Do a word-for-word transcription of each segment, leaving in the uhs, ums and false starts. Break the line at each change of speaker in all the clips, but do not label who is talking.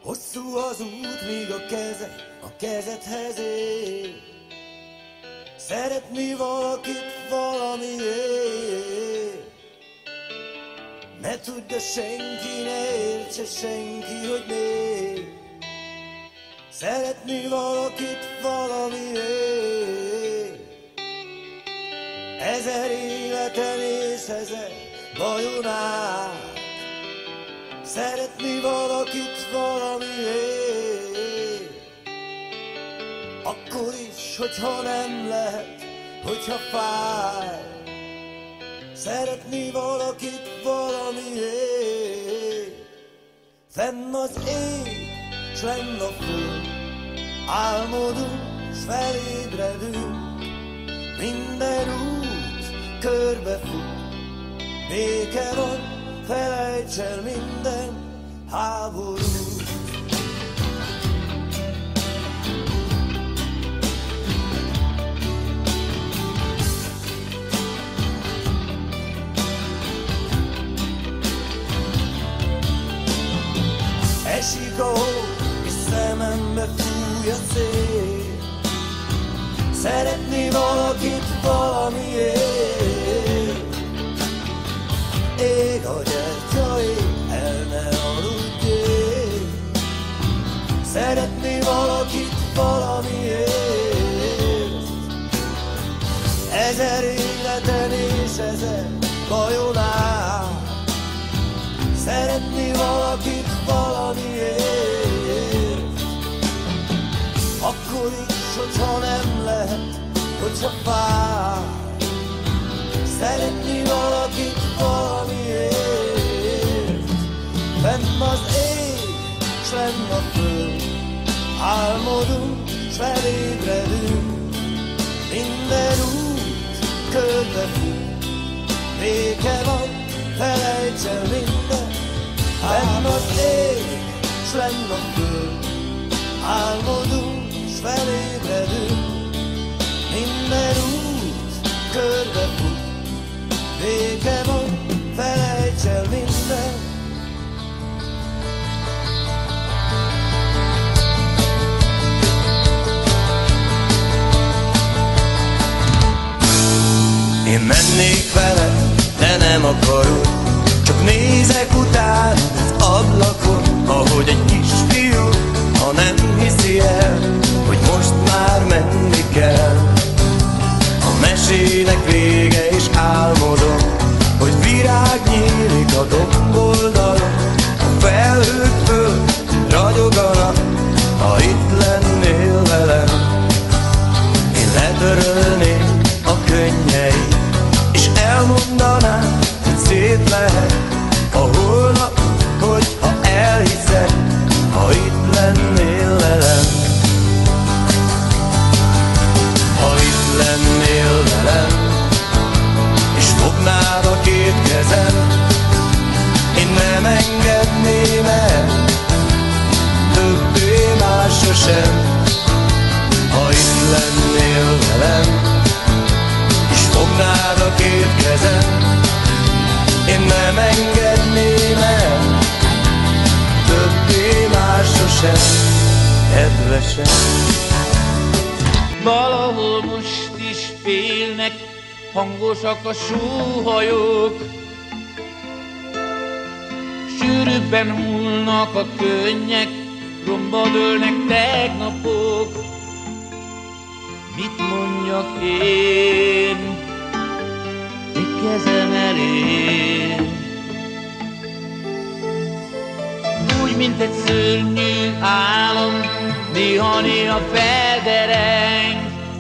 Hosszú az út, míg a keze a kezedhez ér. Szeretni valakit valamiért. Ne tudja senki, ne értse senki, hogy miért. Szeretni valakit valamiért. Ezer életen és ezer bajon át. Szeretni valakit valamiért. Akkor is, hogyha nem lehet, hogyha fáj. Szeretni valakit valamiért. Fenn az ég, s lenn a föld. Álmodunk, s felébredünk. Minden út körbefut. Béke van, felejts el minden háborút. Esik a hó, és szemembe fúj a szél. Szeretni valakit valamiért. Ég a gyertya, ég, el ne aludjél. Szeretni valakit valamiért. Ezer életen és ezer bajon át. Szeretni valakit valamiért. Akkor is, hogyha nem lehet, hogyha fáj. Szeretni valakit valamiért. Fenn az ég, s lenn a föld. Álmodunk, s felébredünk. Minden út körbefut. Béke van, felejts el minden. Fenn az ég, s lenn a föld. Álmodunk, s felébredünk. Minden út körbefut. Béke van, felejts el minden. Én mennék veled, de nem akarod. Csak nézek után az ablakon, ahogy egy kisfiú, ha nem hiszi el, hogy most már menni kell. A mesének vége és álmodom, hogy virág nyílik a domboldalon. A felhők föl ragyoganak, ha itt lennél velem. Én letörölném a könnyeit, és elmondanám, hogy szép lehet a holnap, hogyha elhiszed, ha itt lennél velem. Ha itt lennél velem, és fognád a két kezem, én nem engedném el többé már sosem. Ha itt lennél velem, és fognád a két kezem, én nem engedném el többé már sosem, kedvesem.
Valahol most is félnek, hangosak a sóhajok. Sűrűbben hullnak a könnyek, romba dőlnek tegnapok. Mit mondjak én, mi kezem elér? Úgy, mint egy szörnyű álom, néha-néha feldereng,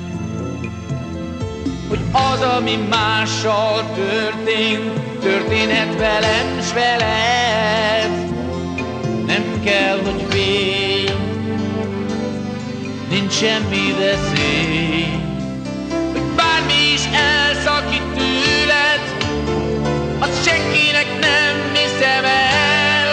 hogy az, ami mással történt, történhet velem s veled. Nem kell, hogy félj, nincs semmi veszély, hogy bármi is elszakít tőled, azt senkinek nem hiszem el.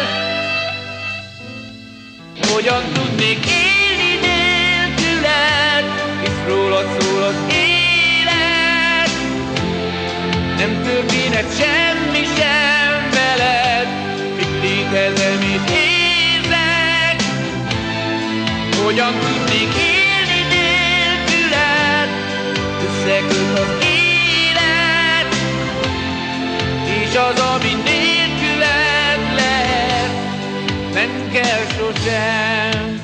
Hogyan tudnék élni nélküled, hisz rólad szól az élet. Nem történhet semmi sem veled, itt létezem, itt érzek. Hogyan tudnék élni nélküled? Összeköt az élet, és az, ami nélküled lehet, nem kell sosem.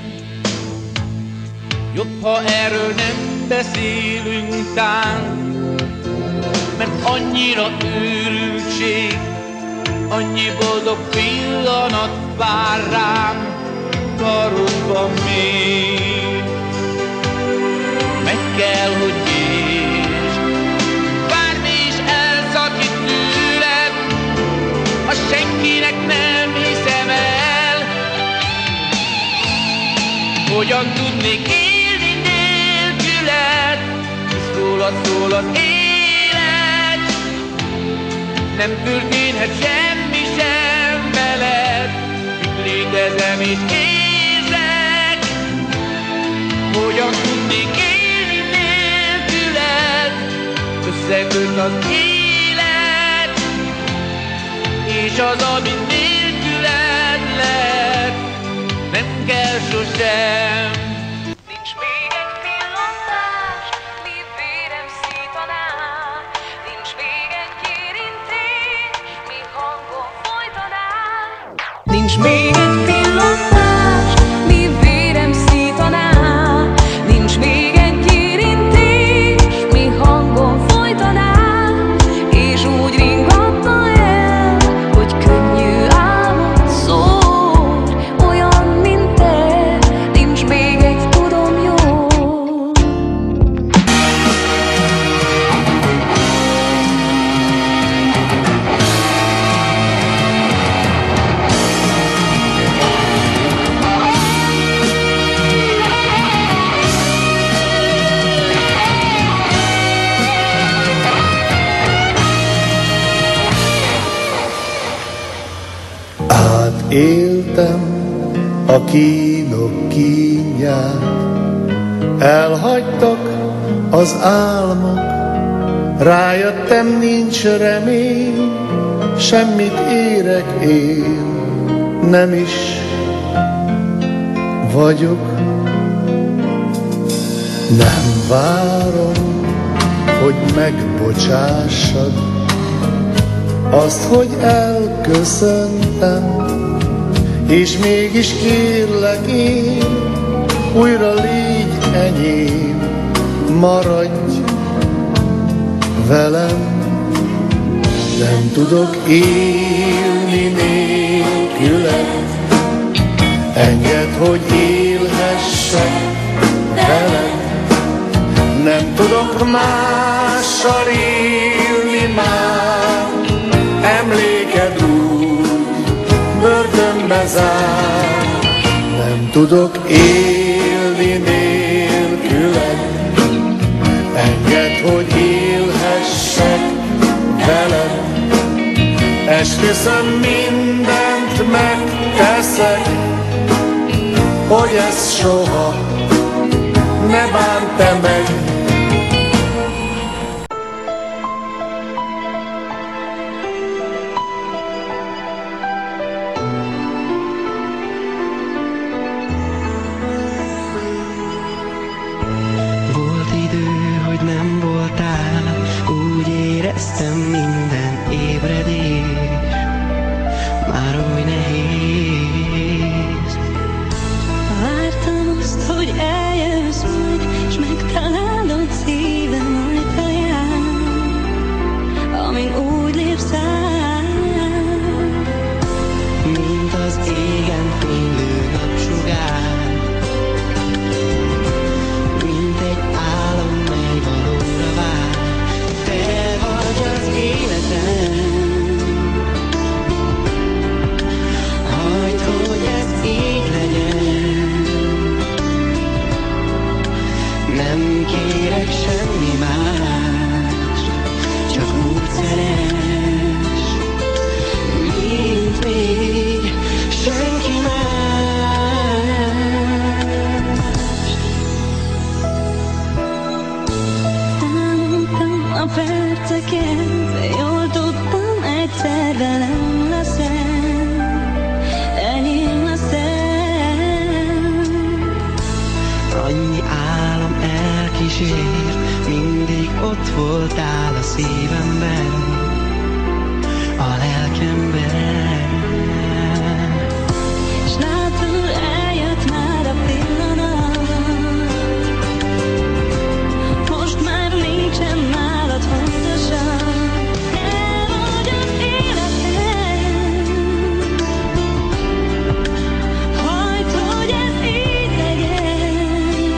Jobb, ha erről nem beszélünk tán, mert annyira őrültség, annyi boldog pillanat vár rám karodban még. Meg kell, hogy értsd, bármi is elszakít tőled, ha senkinek nem hiszem el. Hogyan tudnék élni nélküled, hisz rólad szól az élet, nem történhet semmi sem veled, itt létezem és érzek. Hogyan tudnék élni nélküled? Összeköt az élet, és az, ami nélküled lehet, nem kell sosem.
Nincs még egy pillantás, mi vérem szítaná. Nincs még egy érintés, mi hangon folytaná. Nincs még egy pillantás, mi vérem szítaná. Nincs még egy érintés, mi hangon folytaná. És úgy ringatna el, hogy könnyű álmod szól. Olyan, mint te, nincs még egy, tudom jól.
Átéltem a kínok kínját, elhagytak az álmok, rájöttem, nincs remény, semmit érek én, nem is vagyok. Nem várom, hogy megbocsássad azt, hogy elköszöntem, és mégis kérlek én, újra légy enyém, maradj velem. Nem tudok élni nélküled, engedd, hogy élhessek veled. Nem tudok mással élni már, emléked úgy börtönbe zár. Nem tudok élni nélküled, engedd, hogy élhessek veled. Esküszöm, mindent megteszek, hogy ezt soha ne bánt te meg.
Nem voltál, úgy éreztem, minden ébredés már oly nehéz. Vártam azt, hogy eljössz majd, s megtalálsz. voltál a szívemben, a lelkemben.
És látod, eljött már a pillanat, most már nincsen nálad fontosabb. Te vagy az életem, hagyd, hogy ez így legyen.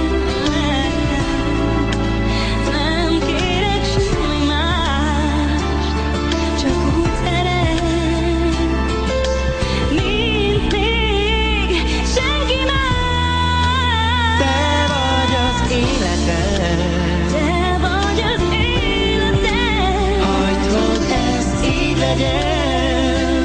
Nem kérek semmi mást, csak úgy szeretsz, mint még senki más.
Te vagy az életem,
Te vagy az életem,
hagyd, hogy ez így legyen.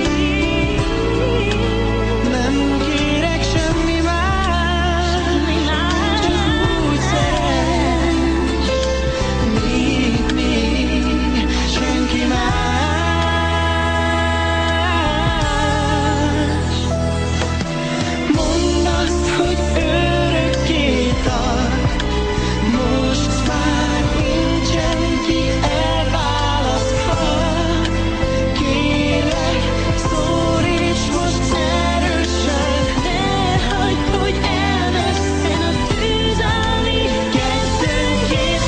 Nem kérek semmi más,
semmi más.
csak úgy szeretsz, mint még senki más. Mondd azt, hogy örökké tart, most már nincsen ki elválaszthat. Kérlek, szólíts most erősen,
De hagyd, hogy elvesszen a tűz, ami kettőnk ég.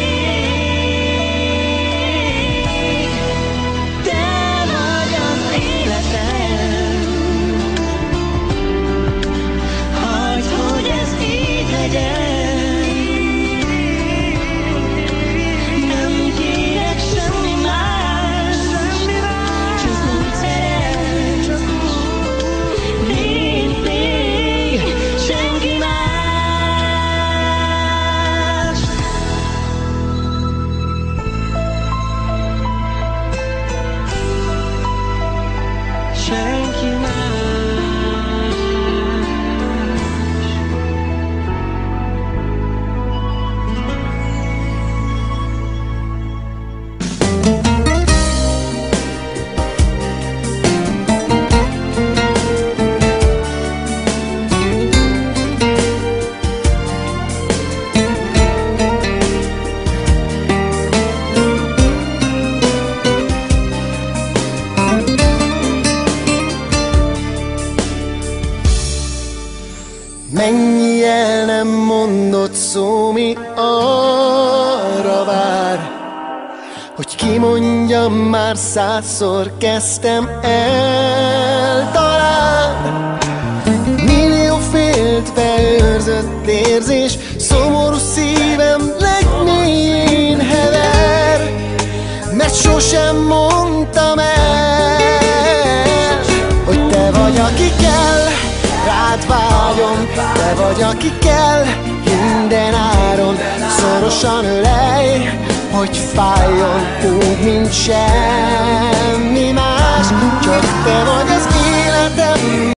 te vagy az életem. Hagyd, hogy ez így legyen. Nem kérek semmi más, csak úgy szeretsz, mint még senki más. Senki más. Mennyi el nem mondott szó, mi arra vár, hogy kimondjam, már százszor kezdtem el talán. Millió féltve őrzött érzés, szomorú szívem legmélyén hever, mert sosem mondtam el, hogy te vagy, aki kell, rád vágyom, te vagy, aki kell, minden áron. Szorosan ölelj, hogy fájjon úgy, mint semmi más, csak te vagy az életem.